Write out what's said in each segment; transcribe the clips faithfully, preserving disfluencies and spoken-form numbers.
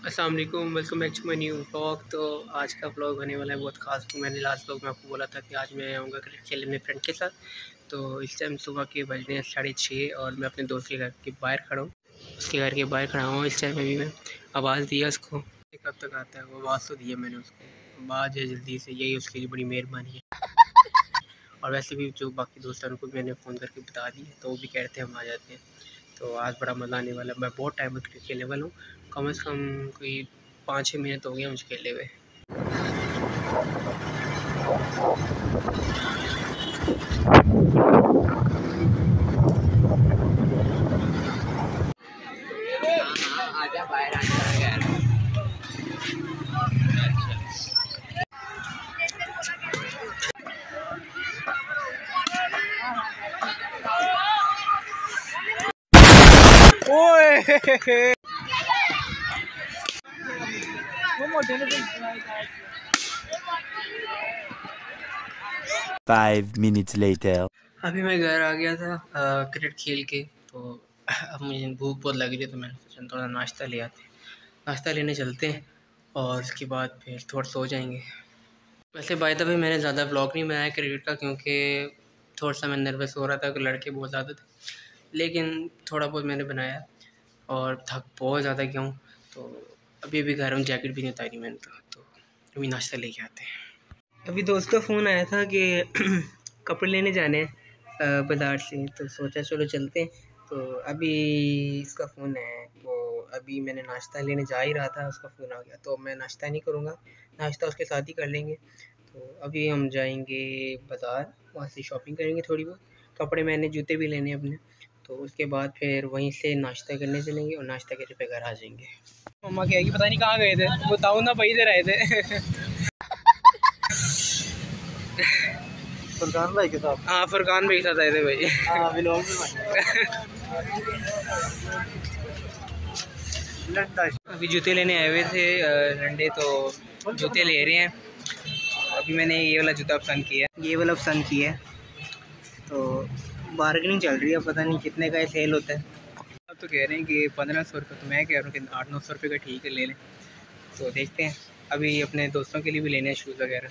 अस्सलाम वालेकुम, welcome back to my new vlog. तो आज का व्लॉग होने वाला है बहुत खास। तो मैंने लास्ट व्लॉग में आपको बोला था कि आज मैं आऊँगा क्रिकेट खेलने अपने फ्रेंड के साथ। तो इस टाइम सुबह के बज रहे हैं साढ़े छः और मैं अपने दोस्त के घर के बाहर खड़ा हूँ। उसके घर के बाहर खड़ा हूँ इस टाइम। अभी मैं आवाज़ दिया उसको, कब तक आता है वो आवाज़ तो दिया मैंने उसको, बात है जल्दी से, यही उसके लिए बड़ी मेहरबानी है। और वैसे भी जो बाकी दोस्त हैं उनको भी मैंने फ़ोन करके बता दिया, तो वो भी कहते हैं हम आ जाते हैं। तो आज बड़ा मज़ा आने वाला है। मैं बहुत टाइम में क्रिकेट खेलने वाला हूँ, कम से कम कोई पाँच छः मिनट हो गए मुझे खेले हुए। आजा बाहर आजा यार। ओए Five minutes later. अभी मैं घर आ गया था क्रिकेट खेल के। तो अब मुझे भूख बहुत लग रही है, तो मैंने सोचा थोड़ा नाश्ता ले आते हैं। नाश्ता लेने चलते हैं और उसके बाद फिर थोड़ा सो जाएंगे। वैसे बाय द वे मैंने ज़्यादा व्लॉग नहीं बनाया क्रिकेट का, क्योंकि थोड़ा सा मैं नर्वस हो रहा था कि लड़के बहुत ज़्यादा थे, लेकिन थोड़ा बहुत मैंने बनाया और थक बहुत ज़्यादा गया हूँ। तो अभी अभी घर में जैकेट भी नहीं उतारी मैंने, तो, तो अभी नाश्ता लेके आते हैं। अभी दोस्त का फ़ोन आया था कि कपड़े लेने जाने हैं बाज़ार से, तो सोचा चलो चलते हैं। तो अभी इसका फ़ोन है, तो अभी मैंने नाश्ता लेने जा ही रहा था, उसका फ़ोन आ गया। तो मैं नाश्ता नहीं करूँगा, नाश्ता उसके साथ ही कर लेंगे। तो अभी हम जाएंगे बाज़ार, वहाँ से शॉपिंग करेंगे थोड़ी बहुत। कपड़े मैंने जूते भी लेने अपने, तो उसके बाद फिर वहीं से नाश्ता करने चलेंगे और नाश्ता करके फिर घर आ जाएंगे। मम्मा कहेगी पता नहीं कहाँ गए थे, बताऊँ ना भाई दे रहे थे। फरकान भाई के साथ। हाँ, फरकान भाई के साथ आए थे भाई। हाँ, व्लॉग में अभी जूते लेने आए हुए थे लंडे, तो जूते ले रहे हैं। अभी मैंने ये वाला जूता पसंद किया है, ये वाला पसंद किया है। तो बार्गेनिंग चल रही है, पता नहीं कितने का सेल होता है। अब तो कह रहे हैं कि पंद्रह सौ रुपये, तो मैं कह रहा हूँ कि आठ नौ सौ रुपये का ठीक है ले लें। तो देखते हैं, अभी अपने दोस्तों के लिए भी लेने हैं शूज़ वगैरह।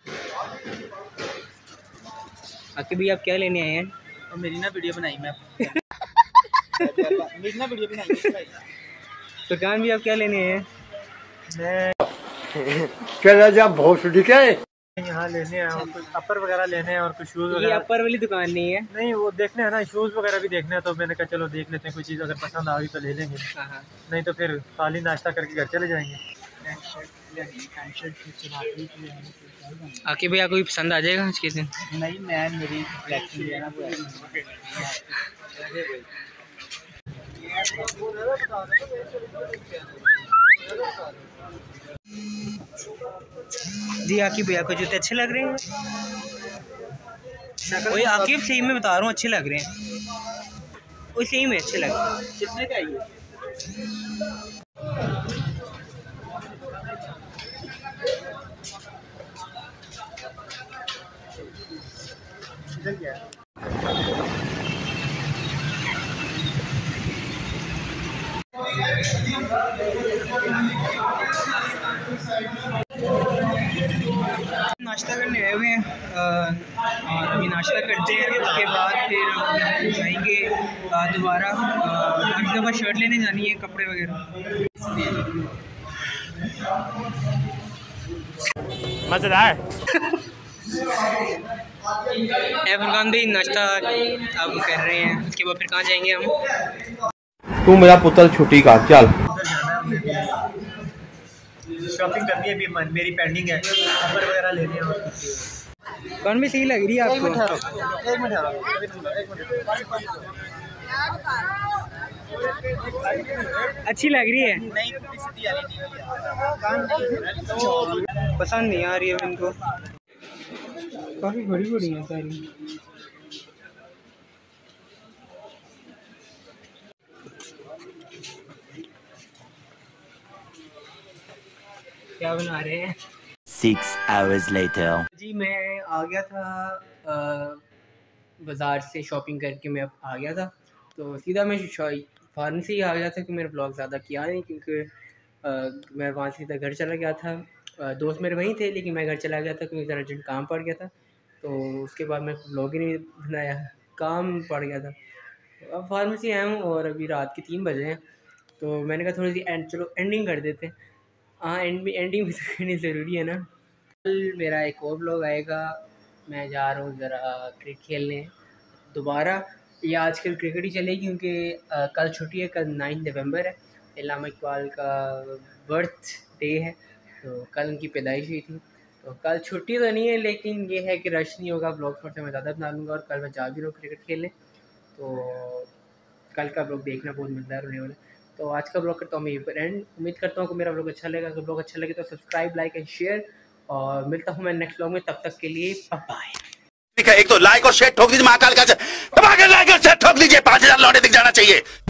आके भी आप क्या लेने आए हैं? और मेरी ना वीडियो बनाई मैं मेरी ना वीडियो बनाई। दुकान भी आप क्या लेने हैं? मैं क्या जब बहुत क्या है यहाँ लेने हैं और कुछ अपर वगैरह लेने हैं और कुछ शूज़ ये वगैरह। अपर वाली दुकान नहीं है? नहीं, वो देखने हैं ना, शूज़ वगैरह भी देखने हैं। तो मैंने कहा चलो देख लेते हैं, कोई चीज़ अगर पसंद आ गई तो ले लेंगे, हाँ। नहीं तो फिर खाली नाश्ता करके घर चले जाएंगे। आके भैया कोई पसंद आ जाएगा आज के दिन? नहीं, मैं मेरी जी आकिब भैया को जूते अच्छे लग रहे हैं? वही आकिब सही में बता रहा हूँ, अच्छे लग रहे हैं। वही सही में अच्छे लग रहे हैं। कितने का है ये? नाश्ता करने आए हुए हैं और अभी नाश्ता करते हैं, उसके बाद फिर हम जाएंगे दोबारा। अगली दफ़ा शर्ट लेने जानी है, कपड़े वगैरह। मजेदार। फरकान भाई नाश्ता अब कर रहे हैं, उसके बाद फिर कहाँ जाएंगे हम? तू मेरा पुत्र छुट्टी का चल। शॉपिंग करनी है अभी, मेरी पेंडिंग है, अपर वगैरह लेने हैं और कुछ। कौन भी सही लग रही है आपको? एक मिनट अच्छी लग रही है? नहीं, पसंद नहीं आ रही है इनको, काफ़ी बड़ी बड़ी हैं सारी। क्या बना रहे हैं? Six hours later. जी मैं आ गया था बाज़ार से, शॉपिंग करके मैं आ गया था। तो सीधा मैं फ़ौरन से ही आ गया था कि मेरा ब्लॉग ज़्यादा किया नहीं, क्योंकि मैं वहाँ से सीधा घर चला गया था। आ, दोस्त मेरे वहीं थे लेकिन मैं घर चला गया था क्योंकि ज़रा अर्जेंट काम पड़ गया था। तो उसके बाद मैं व्लॉग ही नहीं बनाया, काम पड़ गया था। अब फार्मेसी आया हूँ और अभी रात के तीन बजे हैं, तो मैंने कहा थोड़ी सी एंड चलो एंडिंग कर देते हैं। हाँ एंड भी एंडिंग भी तो करनी ज़रूरी है ना। कल मेरा एक और व्लॉग आएगा, मैं जा रहा हूँ ज़रा क्रिकेट खेलने दोबारा। ये आजकल क्रिकेट ही चलेगी क्योंकि कल छुट्टी है, कल नाइन नवंबर है, इल्लामा इकबाल का बर्थ डे है, तो कल उनकी पैदाइश हुई थी। तो कल छुट्टी तो नहीं है लेकिन ये है कि रश नहीं होगा, ब्लॉग थोड़ा सा मैं ज़्यादा बना लूँगा और कल मैं जा भी रहा हूँ क्रिकेट खेलने, तो कल का ब्लॉग देखना बहुत मज़ेदार होने वाला है। तो आज का ब्लॉग करता हूँ मैं यहीं पर एंड। उम्मीद करता हूँ कि मेरा ब्लॉग अच्छा लगेगा। अगर ब्लॉग अच्छा लगे तो सब्सक्राइब लाइक एंड शेयर, और मिलता हूँ मैं नेक्स्ट ब्लॉग में, तब तक के लिए बाय बाय। एक तो लाइक और शेयर ठोक दीजिए, महाकाल का दबा के लाइक और शेयर ठोक दीजिए, पांच हजार लौटे दिख जाना चाहिए।